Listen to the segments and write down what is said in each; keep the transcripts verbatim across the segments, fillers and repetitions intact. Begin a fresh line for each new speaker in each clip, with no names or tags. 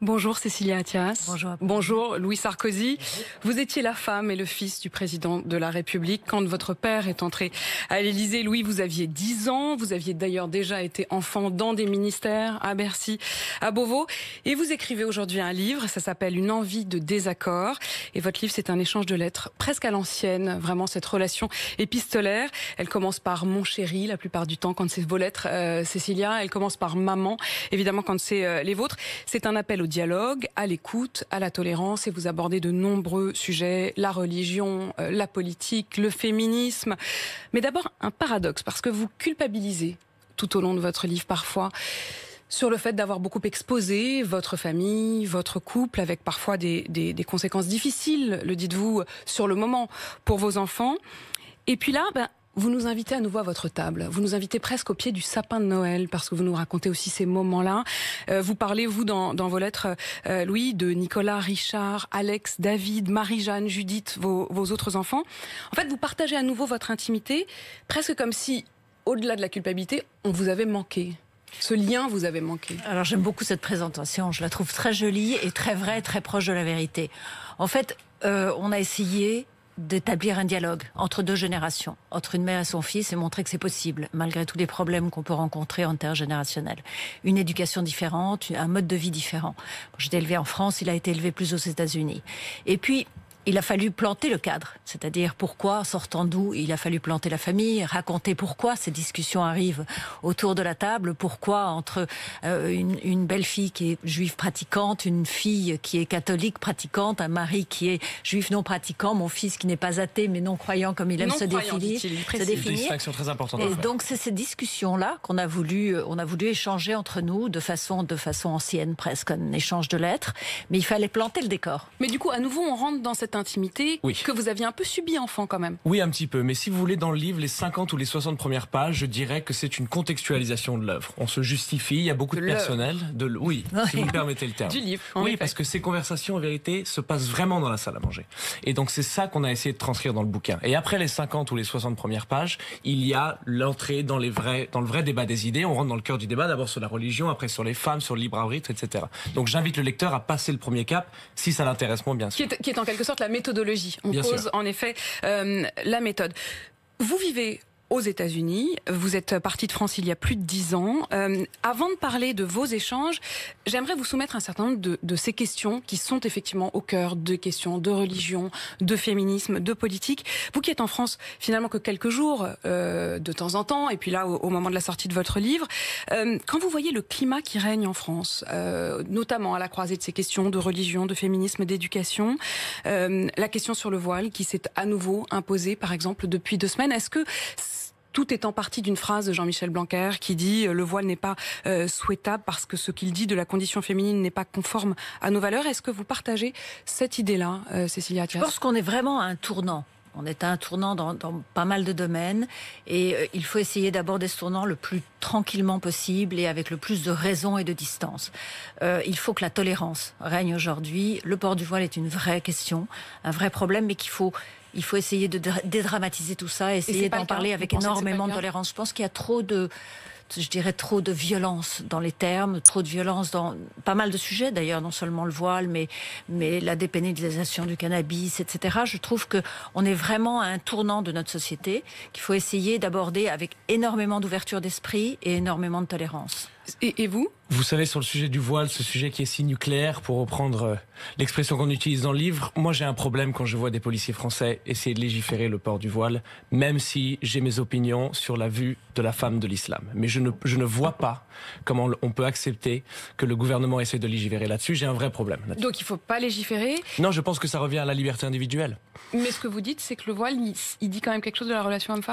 Bonjour Cécilia Attias.
Bonjour.
Bonjour Louis Sarkozy. Vous étiez la femme et le fils du président de la République. Quand votre père est entré à l'Élysée, Louis, vous aviez dix ans. Vous aviez d'ailleurs déjà été enfant dans des ministères, à Bercy, à Beauvau. Et vous écrivez aujourd'hui un livre, ça s'appelle Une envie de désaccord. Et votre livre, c'est un échange de lettres presque à l'ancienne. Vraiment cette relation épistolaire. Elle commence par mon chéri, la plupart du temps, quand c'est vos lettres, euh, Cécilia. Elle commence par maman, évidemment, quand c'est euh, les vôtres. C'est un appel au dialogue, à l'écoute, à la tolérance, et vous abordez de nombreux sujets, la religion, euh, la politique, le féminisme. Mais d'abord, un paradoxe, parce que vous culpabilisez tout au long de votre livre parfois sur le fait d'avoir beaucoup exposé votre famille, votre couple, avec parfois des, des, des conséquences difficiles, le dites-vous, sur le moment pour vos enfants. Et puis là, ben, vous nous invitez à nouveau à votre table. Vous nous invitez presque au pied du sapin de Noël, parce que vous nous racontez aussi ces moments-là. Euh, vous parlez, vous, dans, dans vos lettres, euh, Louis, de Nicolas, Richard, Alex, David, Marie-Jeanne, Judith, vos, vos autres enfants. En fait, vous partagez à nouveau votre intimité, presque comme si, au-delà de la culpabilité, on vous avait manqué. Ce lien vous avait manqué.
Alors j'aime beaucoup cette présentation, je la trouve très jolie et très vraie, très proche de la vérité. En fait, euh, on a essayé d'établir un dialogue entre deux générations, entre une mère et son fils, et montrer que c'est possible, malgré tous les problèmes qu'on peut rencontrer intergénérationnels. Une éducation différente, un mode de vie différent. J'étais élevée en France, il a été élevé plus aux États-Unis. Et puis, il a fallu planter le cadre, c'est-à-dire pourquoi, sortant d'où, il a fallu planter la famille, raconter pourquoi ces discussions arrivent autour de la table, pourquoi entre euh, une, une belle-fille qui est juive pratiquante, une fille qui est catholique pratiquante, un mari qui est juif non pratiquant, mon fils qui n'est pas athée mais non croyant comme il aime se définir. Se
définir. C'est une distinction très importante.
Et donc c'est ces discussions-là qu'on a voulu, on a voulu échanger entre nous de façon, de façon ancienne presque, un échange de lettres, mais il fallait planter le décor.
Mais du coup, à nouveau, on rentre dans cette intimité oui. que vous aviez un peu subi enfant quand même.
Oui, un petit peu. Mais si vous voulez, dans le livre, les cinquante ou les soixante premières pages, je dirais que c'est une contextualisation de l'œuvre. On se justifie, il y a beaucoup de, de personnel. De, oui, si vous me permettez le terme.
Du livre.
Oui,
effet.
Parce que ces conversations, en vérité, se passent vraiment dans la salle à manger. Et donc c'est ça qu'on a essayé de transcrire dans le bouquin. Et après les cinquante ou les soixante premières pages, il y a l'entrée dans, les vrais, dans le vrai débat des idées. On rentre dans le cœur du débat, d'abord sur la religion, après sur les femmes, sur le libre arbitre, et cetera. Donc j'invite le lecteur à passer le premier cap, si ça l'intéresse moins, bien sûr.
Qui est, qui est en quelque sorte la méthodologie. On
Bien
pose
sûr.
en effet euh, la méthode. Vous vivez aux États-Unis, vous êtes parti de France il y a plus de dix ans. Euh, avant de parler de vos échanges, j'aimerais vous soumettre un certain nombre de, de ces questions qui sont effectivement au cœur de questions de religion, de féminisme, de politique. Vous qui êtes en France finalement que quelques jours, euh, de temps en temps, et puis là au, au moment de la sortie de votre livre, euh, quand vous voyez le climat qui règne en France, euh, notamment à la croisée de ces questions de religion, de féminisme, d'éducation, euh, la question sur le voile qui s'est à nouveau imposée par exemple depuis deux semaines, est-ce que tout est en partie d'une phrase de Jean-Michel Blanquer qui dit euh, « le voile n'est pas euh, souhaitable parce que ce qu'il dit de la condition féminine n'est pas conforme à nos valeurs ». Est-ce que vous partagez cette idée-là, euh, Cécilia Attias ?
Je pense qu'on est vraiment à un tournant. On est à un tournant dans, dans pas mal de domaines et euh, il faut essayer d'aborder ce tournant le plus tranquillement possible et avec le plus de raison et de distance. Euh, il faut que la tolérance règne aujourd'hui. Le port du voile est une vraie question, un vrai problème, mais qu'il faut... Il faut essayer de dédramatiser tout ça, essayer d'en parler avec énormément de tolérance. Je pense qu'il y a trop de, je dirais, trop de violence dans les termes, trop de violence dans pas mal de sujets d'ailleurs, non seulement le voile, mais, mais la dépénalisation du cannabis, et cetera. Je trouve qu'on est vraiment à un tournant de notre société qu'il faut essayer d'aborder avec énormément d'ouverture d'esprit et énormément de tolérance.
Et, et vous ?
Vous savez, sur le sujet du voile, ce sujet qui est si nucléaire, pour reprendre euh, l'expression qu'on utilise dans le livre, moi j'ai un problème quand je vois des policiers français essayer de légiférer le port du voile, même si j'ai mes opinions sur la vue de la femme de l'islam. Mais je ne, je ne vois pas comment on peut accepter que le gouvernement essaie de légiférer là-dessus. J'ai un vrai problème là-dessus.
Donc il ne faut pas légiférer ?
Non, je pense que ça revient à la liberté individuelle.
Mais ce que vous dites, c'est que le voile, il, il dit quand même quelque chose de la relation homme-femme ?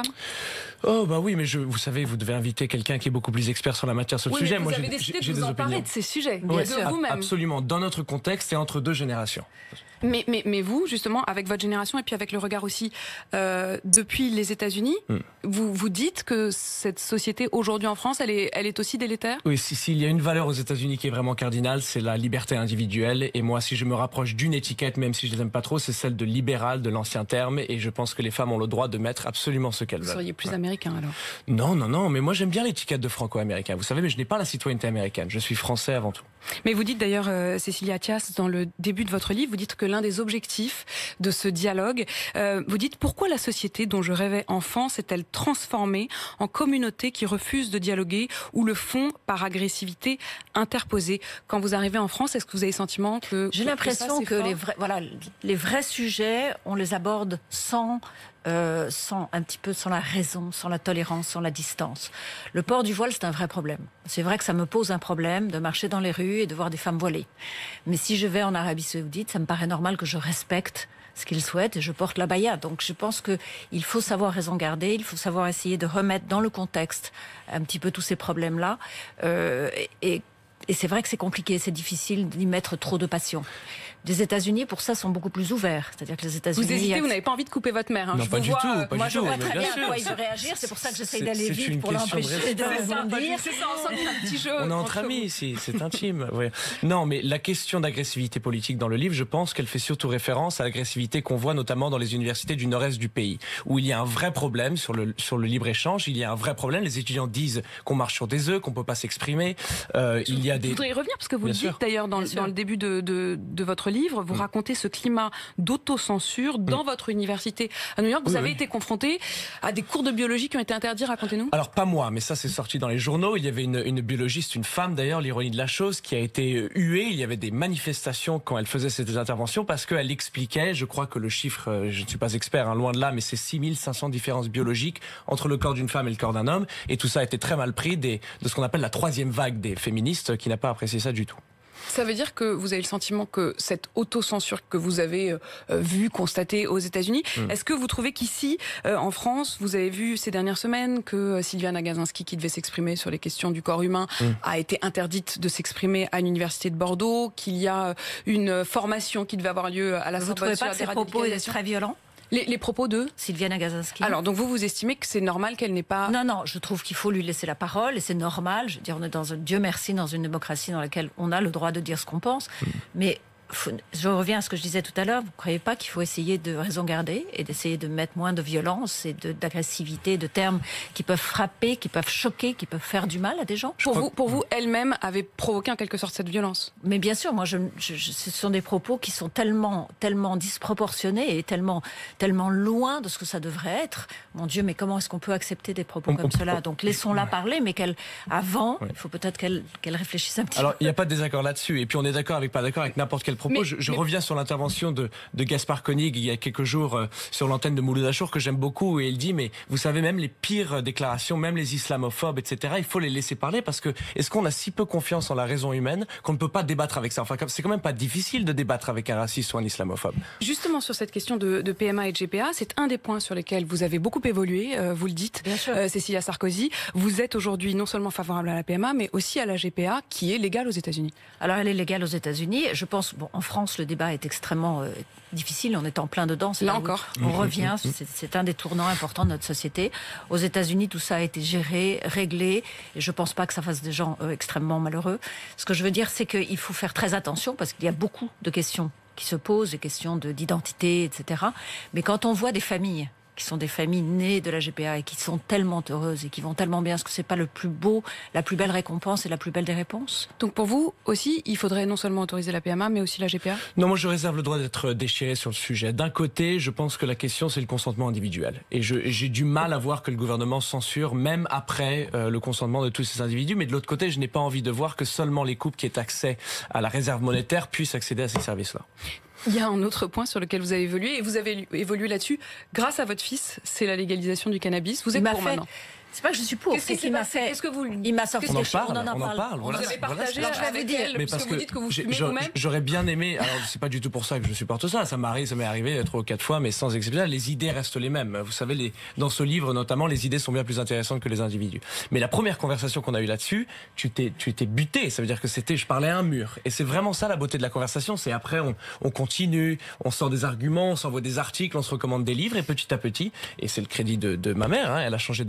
Oh bah oui, mais je, vous savez, vous devez inviter quelqu'un qui est beaucoup plus expert sur la matière sur le
oui,
sujet.
Mais vous
Moi,
avez
j'ai,
décidé
j'ai
de vous
des
emparer
opinions.
de ces sujets,
Oui,
de vous-même.
Absolument, dans notre contexte et entre deux générations.
Mais, mais, mais vous, justement, avec votre génération et puis avec le regard aussi euh, depuis les États-Unis, mm. vous vous dites que cette société aujourd'hui en France, elle est, elle est aussi délétère ?
Oui, s'il si, si y a une valeur aux États-Unis qui est vraiment cardinale, c'est la liberté individuelle. Et moi, si je me rapproche d'une étiquette, même si je les aime pas trop, c'est celle de libéral, de l'ancien terme. Et je pense que les femmes ont le droit de mettre absolument ce qu'elles veulent.
Vous seriez plus
ouais.
américain alors ?
Non, non, non. Mais moi, j'aime bien l'étiquette de franco-américain. Vous savez, mais je n'ai pas la citoyenneté américaine. Je suis français avant tout.
Mais vous dites d'ailleurs, euh, Cécilia Attias, dans le début de votre livre, vous dites que l'un des objectifs de ce dialogue, euh, vous dites pourquoi la société dont je rêvais enfant s'est-elle transformée en communauté qui refuse de dialoguer ou le font par agressivité interposée. Quand vous arrivez en France, est-ce que vous avez le sentiment que...
J'ai l'impression que, que les, vrais, voilà, les vrais sujets, on les aborde sans... Euh, sans un petit peu sans la raison, sans la tolérance, sans la distance. Le port du voile, c'est un vrai problème. C'est vrai que ça me pose un problème de marcher dans les rues et de voir des femmes voilées. Mais si je vais en Arabie Saoudite, ça me paraît normal que je respecte ce qu'ils souhaitent et je porte la baya. Donc je pense qu'il faut savoir raison garder, il faut savoir essayer de remettre dans le contexte un petit peu tous ces problèmes-là. Euh, et, et c'est vrai que c'est compliqué, c'est difficile d'y mettre trop de passion. Les États-Unis, pour ça, sont beaucoup plus ouverts. C'est-à-dire que les États-Unis...
Vous hésitez, vous n'avez pas envie de couper votre mère. Hein.
Non,
je
pas
vous
du
vois,
tout. Pas
moi,
du
je
tout,
vois très bien
sûr.
à quoi il veut réagir. C'est pour ça que j'essaye
C'est-
d'aller
c'est
vite
une
pour
question de
l'empêcher de
C'est ça,
rebondir.
c'est ça, on sent qu'il y a un petit jeu.
On est entre
entre
amis
vous.
ici, c'est intime. Ouais. Non, mais la question d'agressivité politique dans le livre, je pense qu'elle fait surtout référence à l'agressivité qu'on voit notamment dans les universités du nord-est du pays, où il y a un vrai problème sur le, sur le libre-échange, il y a un vrai problème. Les étudiants disent qu'on marche sur des œufs, qu'on peut pas s'exprimer. Euh, il y a des...
Je voudrais y revenir parce que vous
Bien
le dites
sûr.
d'ailleurs dans,
Bien sûr.
dans le début de, de, de votre livre, vous
Mm.
racontez ce climat d'autocensure dans
Mm.
votre université à New York. Vous
Oui,
avez
oui.
été confronté à des cours de biologie qui ont été interdits, racontez-nous.
Alors pas moi, mais ça c'est sorti dans les journaux. Il y avait une, une biologiste, une femme d'ailleurs, l'ironie de la chose, qui a été huée. Il y avait des manifestations quand elle faisait ces interventions parce qu'elle expliquait, je crois que le chiffre, euh, je ne suis pas expert, hein, loin de là, mais c'est six mille cinq cents différences biologiques entre le corps d'une femme et le corps d'un homme. Et tout ça a été très mal pris des, de ce qu'on appelle la troisième vague des féministes qui n'a pas apprécié ça du tout.
Ça veut dire que vous avez le sentiment que cette autocensure que vous avez euh, vue, constatée aux États-Unis,
Mm.
est-ce que vous trouvez qu'ici, euh, en France, vous avez vu ces dernières semaines que euh, Sylviane Agacinski, qui devait s'exprimer sur les questions du corps humain,
Mm.
a été interdite de s'exprimer à l'université de Bordeaux, qu'il y a une formation qui devait avoir lieu à la
Vous ne trouvez
Sorbonne
pas
sur
que
la
ces propos étaient
déradicalisation
très violents,
les, les propos de...
Sylviane Agacinski?
Alors, donc vous, vous estimez que c'est normal qu'elle n'ait pas...
Non, non, je trouve qu'il faut lui laisser la parole et c'est normal. Je veux dire, on est dans un, Dieu merci, dans une démocratie dans laquelle on a le droit de dire ce qu'on pense. Mais faut- je reviens à ce que je disais tout à l'heure. Vous ne croyez pas qu'il faut essayer de raison garder et d'essayer de mettre moins de violence et de- d'agressivité, de, termes qui peuvent frapper, qui peuvent choquer, qui peuvent faire du mal à des gens?
Pour
crois
vous, pour vous, elle-même avait provoqué en quelque sorte cette violence.
Mais bien sûr, moi, je, je- je- ce sont des propos qui sont tellement, tellement disproportionnés et tellement, tellement loin de ce que ça devrait être. Mon Dieu, mais comment est-ce qu'on peut accepter des propos
On-
comme
on-
cela? Donc laissons-la parler, mais qu'elle, avant,
Ouais.
il faut peut-être qu'elle, qu'elle réfléchisse un petit
Alors,
peu.
il n'y a pas de désaccord là-dessus. Et puis, on est d'accord avec pas d'accord avec n'importe quel propos.
Mais-
je je
mais-
reviens sur l'intervention de, de Gaspard Koenig il y a quelques jours euh, sur l'antenne de Mouloud Achour que j'aime beaucoup. Et il dit, mais vous savez, même les pires déclarations, même les islamophobes, et cetera, il faut les laisser parler parce que est-ce qu'on a si peu confiance en la raison humaine qu'on ne peut pas débattre avec ça? Enfin, c'est quand même pas difficile de débattre avec un raciste ou un islamophobe.
Justement, sur cette question de, de P M A et de G P A, c'est un des points sur lesquels vous avez beaucoup évolué, euh, vous le dites,
Bien sûr.
euh, Cécilia Sarkozy. Vous êtes aujourd'hui non seulement favorable à la P M A, mais aussi à la G P A, qui est légale aux États-Unis.
Alors, elle est légale aux États-Unis. Je pense, bon, en France, le débat est extrêmement euh, difficile. On est en plein dedans. C'est
Là
où
encore.
On revient. C'est, c'est un des tournants importants de notre société. Aux États-Unis, tout ça a été géré, réglé. Et je pense pas que ça fasse des gens euh, extrêmement malheureux. Ce que je veux dire, c'est qu'il faut faire très attention parce qu'il y a beaucoup de questions qui se posent, des questions de, d'identité, et cetera. Mais quand on voit des familles qui sont des familles nées de la G P A et qui sont tellement heureuses et qui vont tellement bien, est-ce que c'est pas le plus beau, la plus belle récompense et la plus belle des réponses?
Donc pour vous aussi, il faudrait non seulement autoriser la P M A, mais aussi la G P A.
Non, moi je réserve le droit d'être déchiré sur le sujet. D'un côté, je pense que la question c'est le consentement individuel. Et je- j'ai du mal à voir que le gouvernement censure, même après euh, le consentement de tous ces individus. Mais de l'autre côté, je n'ai pas envie de voir que seulement les couples qui aient accès à la réserve monétaire puissent accéder à ces services-là.
Il y a un autre point sur lequel vous avez évolué, et vous avez évolué là-dessus grâce à votre fils, c'est la légalisation du cannabis. Vous
Il
êtes
m'a
pour
fait-
maintenant.
C'est pas que je suis pour,
Qu'est-ce
c'est
qui s'est
qu'il m'a
passé
fait.
Qu'est-ce que vous...
Il m'a sorti
On en
des choses,
parle,
on en
on en
parle.
parle, voilà.
Vous avez
Voilà,
partagé
c'est-
je vais
avec
vous dire,
elle,
Mais
parce que vous dites que vous
j'ai-
fumez
j'aurais-
vous-même.
j'aurais bien aimé. Alors c'est pas du tout pour ça que je supporte ça. Ça m'arrive, ça m'est arrivé trois ou quatre fois, mais sans exception. Les idées restent les mêmes. Vous savez, les, dans ce livre notamment, les idées sont bien plus intéressantes que les individus. Mais la première conversation qu'on a eue là-dessus, tu t'es, tu étais buté. Ça veut dire que c'était, je parlais à un mur. Et c'est vraiment ça la beauté de la conversation. C'est après on, on continue, on sort des arguments, on s'envoie des articles, on se recommande des livres et petit à petit. Et c'est le crédit de, de ma mère. Hein, elle a changé d'avis là-dessus.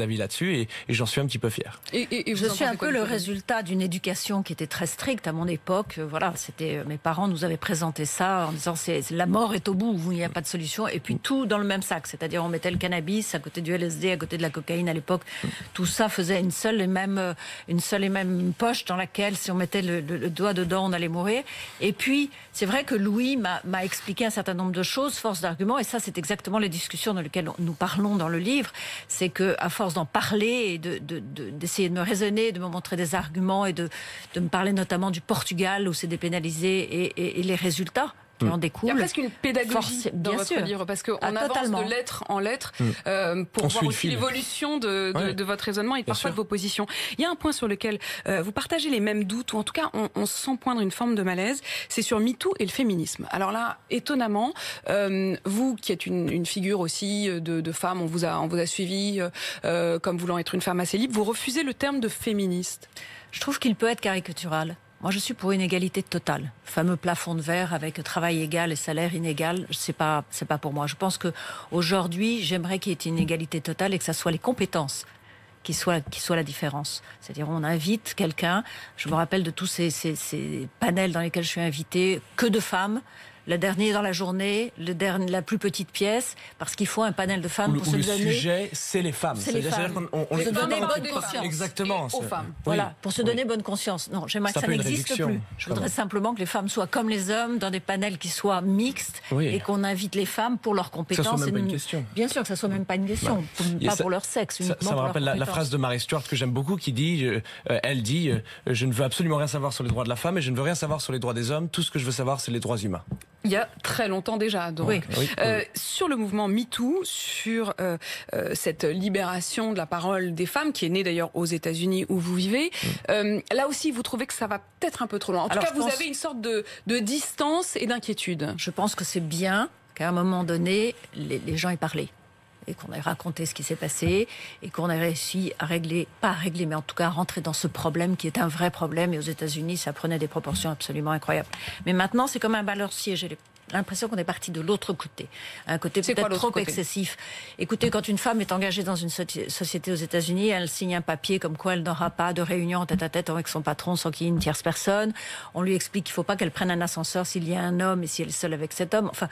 là-dessus et, et j'en suis un petit peu fier.
Et, et, et je suis un peu le résultat d'une éducation qui était très stricte à mon époque. Voilà, c'était mes parents nous avaient présenté ça en disant c'est la mort est au bout, où il n'y a pas de solution, et puis tout dans le même sac. C'est-à-dire on mettait le cannabis à côté du L S D, à côté de la cocaïne à l'époque. Tout ça faisait une seule et même une seule et même poche dans laquelle si on mettait le, le, le doigt dedans, on allait mourir. Et puis c'est vrai que Louis m'a, m'a expliqué un certain nombre de choses, force d'arguments, et ça c'est exactement les discussions dans lesquelles nous parlons dans le livre. C'est que à force d'en parler et de, de, de, d'essayer de me raisonner, de me montrer des arguments et de, de me parler notamment du Portugal où c'est dépénalisé et, et, et les résultats qui en découlent.
Il y a presque une pédagogie Force, dans votre sûr. livre, parce qu'on ah, avance totalement. de lettre en lettre mmh. euh, pour on voir aussi l'évolution de, de, ouais. de votre raisonnement et parfois sûr. de vos positions. Il y a un point sur lequel euh, vous partagez les mêmes doutes, ou en tout cas on, on sent poindre une forme de malaise, c'est sur MeToo et le féminisme. Alors là, étonnamment, euh, vous qui êtes une, une figure aussi de, de femme, on vous a, on vous a suivi euh, comme voulant être une femme assez libre, vous refusez le terme de féministe.
Je trouve qu'il peut être caricatural. Moi, je suis pour une égalité totale. Le fameux plafond de verre avec travail égal et salaire inégal, c'est pas, c'est pas pour moi. Je pense que aujourd'hui, j'aimerais qu'il y ait une égalité totale et que ça soit les compétences qui soient, qui soient la différence. C'est-à-dire, on invite quelqu'un. Je me rappelle de tous ces, ces, ces panels dans lesquels je suis invitée, que de femmes. Le dernier dans la journée, le dernier, la plus petite pièce, parce qu'il faut un panel de femmes
où,
pour
où
se
le
donner.
Le sujet, c'est les femmes.
C'est les femmes.
On, on
les
les
donner bonne
pas.
conscience.
Exactement.
Aux femmes. Oui. Voilà, pour se donner oui. bonne conscience. Non, j'aimerais ça que ça n'existe plus. Je voudrais Comment. simplement que les femmes soient comme les hommes, dans des panels qui soient mixtes, oui. et qu'on invite les femmes pour leurs compétences.
Que ça soit même
pas
une question.
Bien sûr que ça soit même pas une question, bah. pas ça, pour leur sexe.
Ça, ça me rappelle la, la phrase de Marie Stuart que j'aime beaucoup, qui dit, euh, elle dit, euh, je ne veux absolument rien savoir sur les droits de la femme et je ne veux rien savoir sur les droits des hommes. Tout ce que je veux savoir, c'est les droits humains.
Il y a très longtemps déjà. Donc, oui. Oui, euh, oui. Sur le mouvement MeToo, sur euh, euh, cette libération de la parole des femmes, qui est née d'ailleurs aux États-Unis où vous vivez, oui. euh, là aussi, vous trouvez que ça va peut-être un peu trop loin. En tout Alors, cas, vous pense... avez une sorte de, de distance et d'inquiétude.
Je pense que c'est bien qu'à un moment donné, les, les gens aient parlé. Et qu'on ait raconté ce qui s'est passé et qu'on ait réussi à régler, pas à régler, mais en tout cas à rentrer dans ce problème qui est un vrai problème. Et aux États-Unis, ça prenait des proportions absolument incroyables. Mais maintenant, c'est comme un balancier. J'ai l'impression qu'on est parti de l'autre côté. Un côté peut-être trop côté excessif. Écoutez, quand une femme est engagée dans une société aux États-Unis, elle signe un papier comme quoi elle n'aura pas de réunion tête à tête avec son patron sans qu'il y ait une tierce personne. On lui explique qu'il ne faut pas qu'elle prenne un ascenseur s'il y a un homme et si elle est seule avec cet homme. Enfin,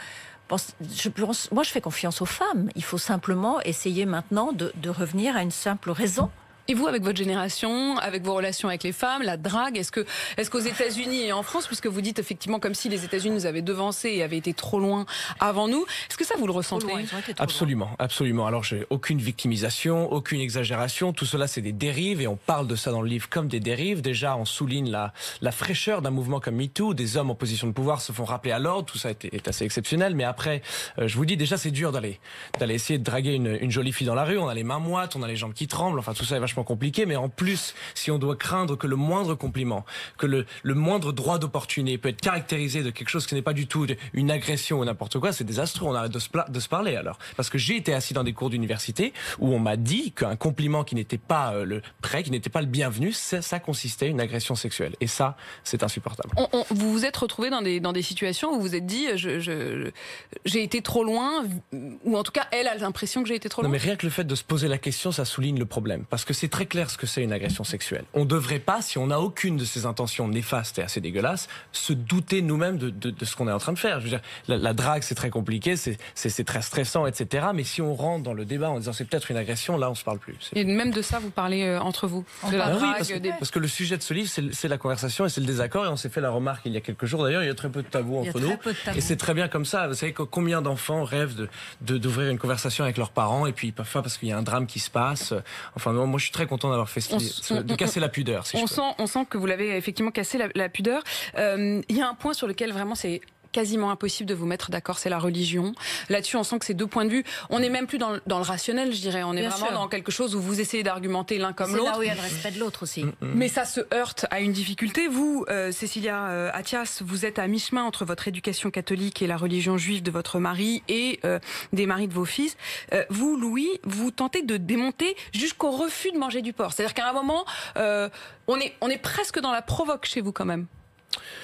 Je pense, moi, je fais confiance aux femmes. Il faut simplement essayer maintenant de, de revenir à une simple raison.
Et vous, avec votre génération, avec vos relations avec les femmes, la drague, est-ce que, est-ce qu'aux États-Unis et en France, puisque vous dites effectivement comme si les États-Unis nous avaient devancés et avaient été trop loin avant nous, est-ce que ça vous le ressentez?
loin,
Absolument, loin. absolument. Alors, j'ai aucune victimisation, aucune exagération. Tout cela, c'est des dérives et on parle de ça dans le livre comme des dérives. Déjà, on souligne la, la fraîcheur d'un mouvement comme MeToo. Des hommes en position de pouvoir se font rappeler à l'ordre. Tout ça est, est assez exceptionnel. Mais après, euh, je vous dis déjà, c'est dur d'aller, d'aller essayer de draguer une, une jolie fille dans la rue. On a les mains moites, on a les jambes qui tremblent. Enfin, tout ça est vachement compliqué, mais en plus, si on doit craindre que le moindre compliment, que le, le moindre droit d'opportunité peut être caractérisé de quelque chose qui n'est pas du tout une agression ou n'importe quoi, c'est désastreux. On arrête de se, de se parler alors. Parce que j'ai été assis dans des cours d'université où on m'a dit qu'un compliment qui n'était pas euh, le prêt, qui n'était pas le bienvenu, ça, ça consistait à une agression sexuelle. Et ça, c'est insupportable.
On, on, vous vous êtes retrouvé dans des, dans des situations où vous vous êtes dit, je, je, j'ai été trop loin, ou en tout cas, elle a l'impression que j'ai été trop loin.
Non, mais rien que le fait de se poser la question, ça souligne le problème. Parce que c'est très clair ce que c'est une agression sexuelle. On ne devrait pas, si on n'a aucune de ces intentions néfastes et assez dégueulasses, se douter nous-mêmes de, de, de ce qu'on est en train de faire. Je veux dire, la, la drague, c'est très compliqué, c'est, c'est, c'est très stressant, et cetera. Mais si on rentre dans le débat en disant c'est peut-être une agression, là, on ne se parle plus. C'est...
Et même de ça, vous parlez euh, entre vous de la
ben
drague,
oui, parce que,
des...
parce que le sujet de ce livre, c'est, c'est la conversation et c'est le désaccord. Et on s'est fait la remarque il y a quelques jours, d'ailleurs, il y a très peu de tabous entre nous. Et c'est très bien comme ça. Vous savez combien d'enfants rêvent de, de, d'ouvrir une conversation avec leurs parents et puis parfois parce qu'il y a un drame qui se passe. Enfin, moi, je suis très content d'avoir fait ce, ce, de casser la pudeur. Si
on,
je
sent, on sent que vous l'avez effectivement cassé la, la pudeur. Euh, il y a un point sur lequel vraiment c'est quasiment impossible de vous mettre d'accord, c'est la religion. Là-dessus, on sent que c'est deux points de vue. On n'est même plus dans le, dans le rationnel, je dirais. On est Bien vraiment sûr. dans quelque chose où vous essayez d'argumenter l'un comme
c'est
l'autre.
C'est là où il y a le respect de l'autre aussi. Mm-hmm.
Mais ça se heurte à une difficulté. Vous, euh, Cécilia euh, Attias, vous êtes à mi-chemin entre votre éducation catholique et la religion juive de votre mari et euh, des maris de vos fils. Euh, vous, Louis, vous tentez de démonter jusqu'au refus de manger du porc. C'est-à-dire qu'à un moment, euh, on est, on est presque dans la provoque chez vous quand même.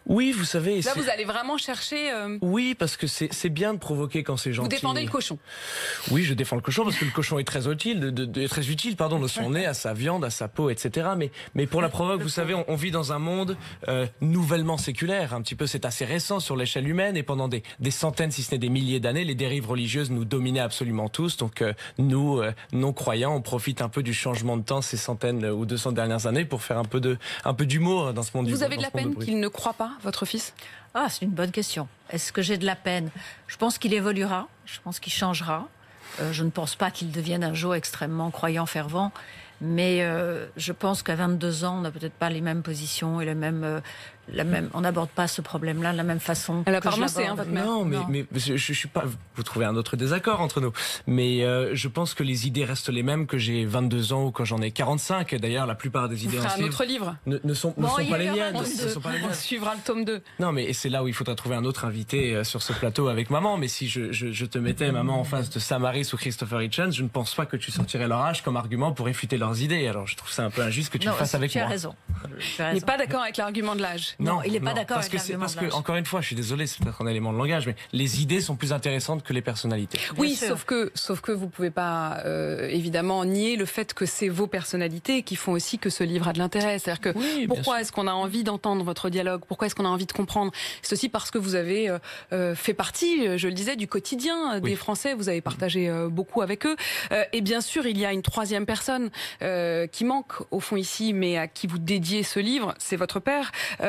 Oui, vous savez...
Là, vous allez vraiment chercher... Euh...
Oui, parce que c'est bien de provoquer quand c'est gentil.
Vous défendez le cochon.
Oui, je défends le cochon parce que le cochon est très utile, de, de, de, très utile pardon, de son nez à sa viande, à sa peau, et cetera. Mais, mais pour la provoque, vous savez, on, on vit dans un monde euh, nouvellement séculaire. Un petit peu, c'est assez récent sur l'échelle humaine. Et pendant des, des centaines, si ce n'est des milliers d'années, les dérives religieuses nous dominaient absolument tous. Donc euh, nous, euh, non-croyants, on profite un peu du changement de temps ces centaines ou deux cents dernières années pour faire un peu de, un peu d'humour dans ce monde.
Vous
du,
avez de la peine qu'il ne croit pas, votre fils?
Ah, c'est une bonne question. Est-ce que j'ai de la peine? Je pense qu'il évoluera, je pense qu'il changera. Euh, je ne pense pas qu'il devienne un jour extrêmement croyant, fervent. Mais euh, je pense qu'à vingt-deux ans, on n'a peut-être pas les mêmes positions et les mêmes, euh, la même, on n'aborde pas ce problème-là de la même façon.
Elle a pas renoncé, hein, votre mère.
Non, mais,
non.
mais je, je suis pas. Vous trouvez un autre désaccord entre nous. Mais euh, je pense que les idées restent les mêmes que j'ai vingt-deux ans ou quand j'en ai quarante-cinq. D'ailleurs, la plupart des idées
Vous ferez
dans
un autre livre.
Ne, ne sont,
bon,
ne sont pas les
aura
miennes.
un
Ne sont pas les miennes.
On suivra le tome deux.
Non, mais c'est là où il faudra trouver un autre invité euh, sur ce plateau avec maman. Mais si je, je, je te mettais maman en face de Samaris ou Christopher Hitchens, je ne pense pas que tu sortirais leur âge comme argument pour réfuter leurs idées. Alors je trouve c'est un peu injuste que tu
non,
le fasses avec
tu
moi.
As raison. Tu as
Il n'est
raison.
pas d'accord avec l'argument de l'âge.
Non, il n'est pas
non,
d'accord
parce
avec
que c'est
l'argument
parce
de
que
l'âge.
encore une fois, je suis désolé, c'est peut-être un élément de langage, mais les idées sont plus intéressantes que les personnalités.
Oui,
sûr.
sauf que sauf que vous pouvez pas euh, évidemment nier le fait que c'est vos personnalités qui font aussi que ce livre a de l'intérêt. C'est-à-dire que
Oui, bien
pourquoi
sûr.
est-ce qu'on a envie d'entendre votre dialogue? Pourquoi est-ce qu'on a envie de comprendre? C'est aussi parce que vous avez euh, euh, fait partie, je le disais, du quotidien des
Oui.
Français. Vous avez partagé euh, beaucoup avec eux. Euh, et bien sûr, il y a une troisième personne euh, qui manque au fond ici, mais à qui vous dédiez ce livre, c'est votre père,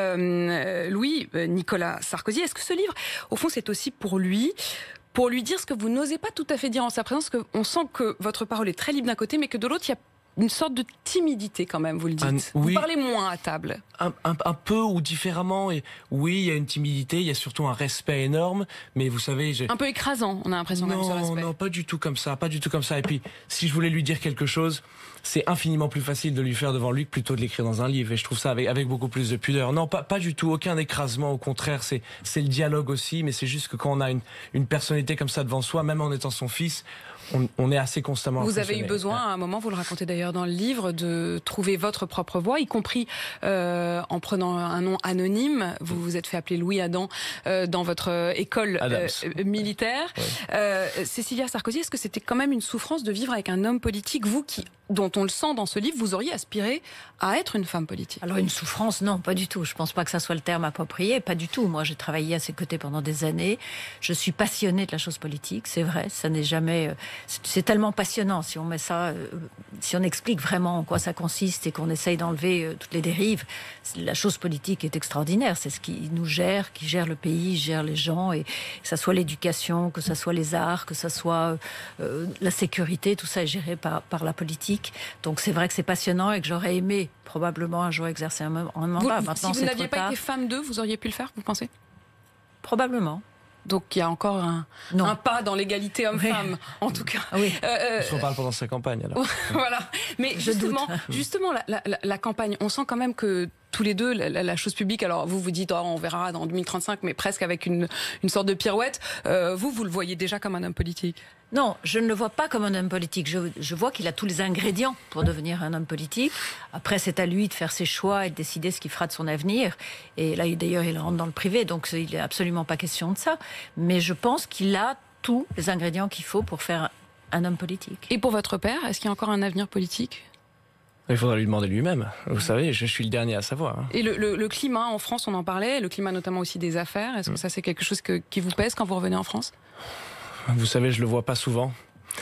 euh, Louis, euh, Nicolas Sarkozy. Est-ce que ce livre, au fond, c'est aussi pour lui, pour lui dire ce que vous n'osez pas tout à fait dire en sa présence, que on sent que votre parole est très libre d'un côté, mais que de l'autre, il y a une sorte de timidité quand même, vous le dites.
Un-
Vous
oui.
parlez moins à table.
Un, un, un peu ou différemment. Et oui, il y a une timidité, il y a surtout un respect énorme. Mais vous savez, j'ai...
Un peu écrasant, on a l'impression quand même, ce
Non,
respect.
non, pas du tout comme ça, pas du tout comme ça. Et puis, si je voulais lui dire quelque chose, c'est infiniment plus facile de lui faire devant lui que plutôt de l'écrire dans un livre. Et je trouve ça avec, avec beaucoup plus de pudeur. Non, pas, pas du tout, aucun écrasement. Au contraire, c'est, c'est le dialogue aussi. Mais c'est juste que quand on a une, une personnalité comme ça devant soi, même en étant son fils, on, on est assez constamment
Vous avez eu
impressionné.
besoin, à un moment, vous le racontez d'ailleurs dans le livre, de trouver votre propre voix, y compris euh, en prenant un nom anonyme. Vous vous êtes fait appeler Louis Adam euh, dans votre euh, école euh, militaire.
Ouais.
Euh, Cécilia Sarkozy, est-ce que c'était quand même une souffrance de vivre avec un homme politique, vous qui, dont on le sent dans ce livre, vous auriez aspiré à être une femme politique?
Alors une souffrance, non, pas du tout. Je pense pas que ça soit le terme approprié, pas du tout. Moi, j'ai travaillé à ses côtés pendant des années. Je suis passionnée de la chose politique, c'est vrai. Ça n'est jamais. euh, C'est c'est tellement passionnant si on met ça, euh, si on explique vraiment en quoi ça consiste et qu'on essaye d'enlever euh, toutes les dérives. La chose politique est extraordinaire. C'est ce qui nous gère, qui gère le pays, gère les gens, et que ça soit l'éducation, que ça soit les arts, que ça soit euh, la sécurité, tout ça est géré par par la politique. Donc c'est vrai que c'est passionnant et que j'aurais aimé probablement un jour exercer un, un
Vous-
mandat.
si
Maintenant,
vous
c'est
n'aviez
trop
pas
tard.
été femme d'eux, vous auriez pu le faire, vous pensez?
Probablement.
Donc il y a encore un,
Non.
un pas dans l'égalité homme-femme, en tout cas.
Ah oui.
Euh, euh,
On se reparle pendant sa campagne, alors.
voilà. Mais
Je
justement,
doute.
justement la, la, la campagne, on sent quand même que tous les deux, la, la- la chose publique, alors vous vous dites, oh, on verra dans deux mille trente-cinq, mais presque avec une, une sorte de pirouette. Euh, vous, vous le voyez déjà comme un homme politique?
Non, je ne le vois pas comme un homme politique. Je, je vois qu'il a tous les ingrédients pour devenir un homme politique. Après, c'est à lui de faire ses choix et de décider ce qu'il fera de son avenir. Et là, d'ailleurs, il rentre dans le privé, donc il n'est absolument pas question de ça. Mais je pense qu'il a tous les ingrédients qu'il faut pour faire un homme politique.
Et pour votre père, est-ce qu'il y a encore un avenir politique?
Il faudra lui demander lui-même. Vous savez, je suis le dernier à savoir. hein.
Et le, le, le climat en France, on en parlait, le climat notamment aussi des affaires, est-ce que ça c'est quelque chose que, qui vous pèse quand vous revenez en France?
Vous savez, je le vois pas souvent.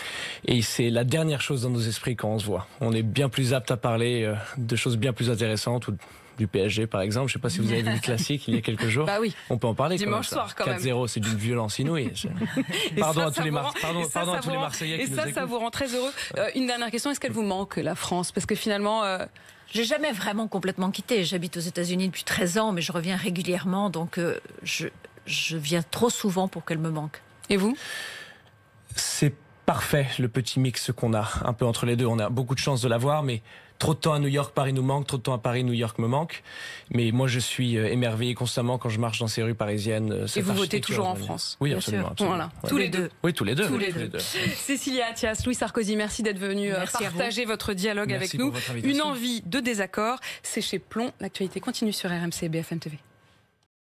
Et c'est la dernière chose dans nos esprits quand on se voit. On est bien plus apte à parler euh, de choses bien plus intéressantes, ou du P S G par exemple. Je sais pas si vous avez vu le classique il y a quelques jours.
Bah oui.
On peut en parler.
Dimanche
quand même, ça.
soir, quand même.
quatre zéro, c'est d'une violence inouïe. Je-
Et
Pardon
ça,
à
ça
tous les
vous
Mar-
rend-
pardon,
et ça,
pardon
ça
à tous
vous
les
rend-
Marseillais
Et
qui
ça,
nous
ça
écoutent.
vous rend très heureux. Euh, une dernière question, est-ce qu'elle vous manque, la France? Parce que finalement... euh,
J'ai jamais vraiment complètement quitté. J'habite aux États-Unis depuis treize ans, mais je reviens régulièrement, donc euh, je, je viens trop souvent pour qu'elle me manque.
Et vous?
C'est parfait, le petit mix qu'on a, un peu entre les deux. On a beaucoup de chance de l'avoir, mais trop de temps à New York, Paris nous manque, trop de temps à Paris, New York me manque. Mais moi, je suis euh, émerveillé constamment quand je marche dans ces rues parisiennes. euh,
Et
cette
vous votez
architecture
toujours en
urbaine.
France?
Oui,
Bien
absolument.
sûr.
absolument.
Voilà,
Ouais.
tous les deux.
Oui, tous les deux.
Tous
oui,
les deux. Cécilia Attias, Louis Sarkozy, merci d'être venu euh,
Merci à vous.
partager votre dialogue
Merci
avec
pour
nous.
votre invitation.
Une envie de désaccord, c'est chez Plomb. L'actualité continue sur R M C et B F M T V.